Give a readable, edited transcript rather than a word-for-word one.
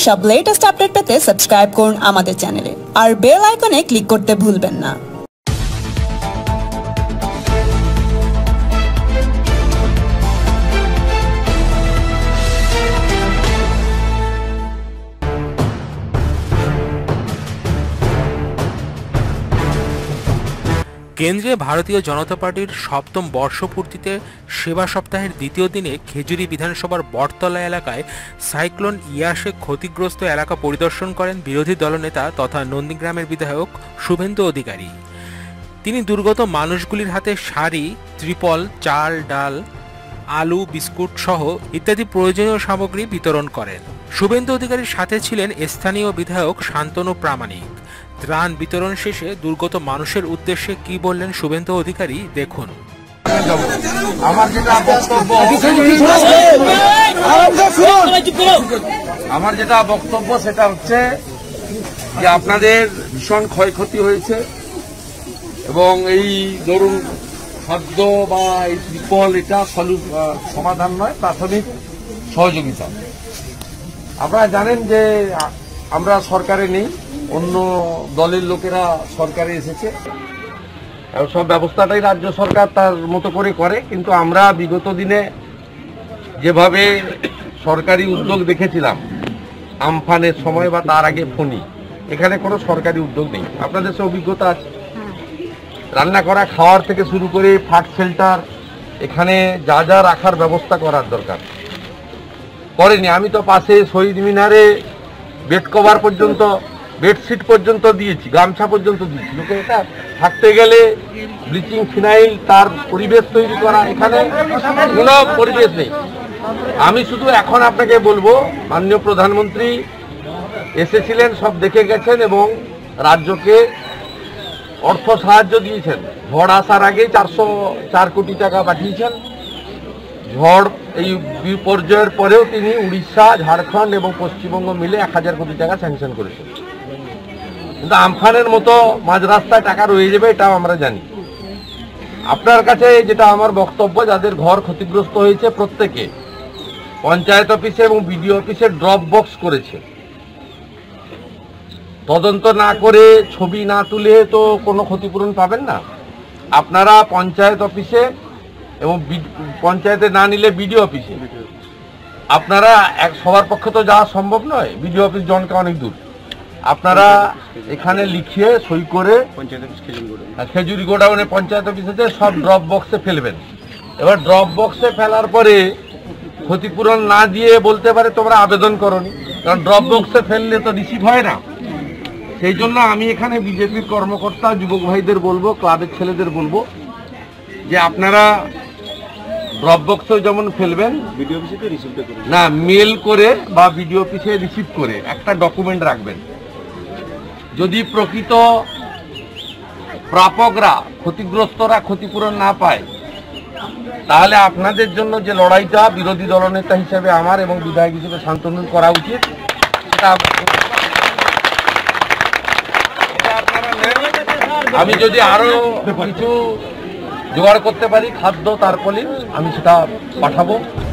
সব latest update পেতে subscribe করুন আমাদের চ্যানেলে আর বেল আইকনে ক্লিক করতে ভুলবেন না। কেন্দ্রীয় ভারতীয় জনতা পার্টির সপ্তম বর্ষপূর্তিতে সেবা সপ্তাহের দ্বিতীয় দিনে খেজুরি বিধানসভার বটতলা এলাকায় সাইক্লোন ইয়াসে ক্ষতিগ্রস্ত এলাকা পরিদর্শন করেন বিরোধী দলনেতা তথা নন্দীগ্রামের বিধায়ক শুভেন্দু অধিকারী। তিনি দুর্গত মানুষগুলির হাতে শাড়ি, ত্রিপল, চাল, ডাল, আলু, বিস্কুট সহ ইত্যাদি প্রয়োজনীয় সামগ্রী বিতরণ করেন। শুভেন্দু অধিকারীর সাথে ছিলেন স্থানীয় বিধায়ক শান্তনু প্রামাণিক। ত্রাণ বিতরণ শেষে দুর্গত মানুষের উদ্দেশ্যে কি বললেন শুভেন্দু অধিকারী দেখুন। আমার যেটা বক্তব্য সেটা হচ্ছে যে আপনাদের ভীষণ ক্ষয়ক্ষতি হয়েছে এবং এই ধরুন খাদ্য বা এই ত্রিপল এটা সমাধান নয়, প্রাথমিক সহযোগিতা। আপনারা জানেন যে আমরা সরকারে নেই, অন্য দলের লোকেরা সরকারে এসেছে, সব ব্যবস্থাটাই রাজ্য সরকার তার মতো করে করে। কিন্তু আমরা বিগত দিনে যেভাবে সরকারি উদ্যোগ দেখেছিলাম আমফানের সময় বা তার আগে ফণি, এখানে কোনো সরকারি উদ্যোগ নেই। আপনাদের সে অভিজ্ঞতা আছে, রান্না করা খাওয়ার থেকে শুরু করে ফাট শেল্টার, এখানে যা যা রাখার ব্যবস্থা করার দরকার করেনি। আমি তো পাশে শহীদ মিনারে বেড কভার পর্যন্ত, বেডশিট পর্যন্ত দিয়েছি, গামছা পর্যন্ত দিয়েছি। লোকে এটা থাকতে গেলে ব্লিচিং, ফিনাইল, তার পরিবেশ তৈরি করা, এখানে কোনো পরিবেশ নেই। আমি শুধু এখন আপনাকে বলবো, মাননীয় প্রধানমন্ত্রী এসেছিলেন, সব দেখে গেছেন এবং রাজ্যকে অর্থ সাহায্য দিয়েছেন। ঝড় আসার আগে 404 কোটি টাকা পাঠিয়েছেন। ঝড় এই বিপর্যয়ের পরেও তিনি উড়িষ্যা, ঝাড়খণ্ড এবং পশ্চিমবঙ্গ মিলে 1000 কোটি টাকা স্যাংশন করেছেন। কিন্তু আমফানের মতো মাঝ রাস্তায় টাকা রয়ে যাবে এটাও আমরা জানি। আপনার কাছে যেটা আমার বক্তব্য, যাদের ঘর ক্ষতিগ্রস্ত হয়েছে প্রত্যেকে পঞ্চায়েত অফিসে এবং বিডিও অফিসে ড্রপ বক্স করেছে। তদন্ত না করে ছবি না তুলে তো কোনো ক্ষতিপূরণ পাবেন না। আপনারা পঞ্চায়েত অফিসে এবং পঞ্চায়েতে না নিলে বিডিও অফিসে, আপনারা সবার পক্ষে তো যাওয়া সম্ভব নয়, বিডিও অফিস জনকে অনেক দূর, আপনারা এখানে লিখিয়ে সই করে খেজুরি গোডাউনে পঞ্চায়েত অফিসে সব ড্রপ বক্সে ফেলবেন। এবার ড্রপ বক্সে ফেলার পরে ক্ষতিপূরণ না দিয়ে বলতে পারে তোমরা আবেদন করোনি, কারণ ড্রপ বক্সে ফেললে তো রিসিভ হয় না। সেই জন্য আমি এখানে বিজেপির কর্মকর্তা, যুবক ভাইদের বলবো, ক্লাবের ছেলেদের বলবো যে আপনারা ড্রপ বক্সে যেমন ফেলবেন, বিডিও অফিসে না মেল করে বা বিডিও অফিসে রিসিভ করে একটা ডকুমেন্ট রাখবেন। যদি প্রকৃত প্রাপকরা, ক্ষতিগ্রস্তরা ক্ষতিপূরণ না পায়, তাহলে আপনাদের জন্য যে লড়াইটা বিরোধী দলনেতা হিসেবে আমার এবং বিধায়ক হিসেবে শান্তনুর করা উচিত, সেটা আমি যদি আরো কিছু জোগাড় করতে পারি, খাদ্য তারপরে আমি সেটা পাঠাবো।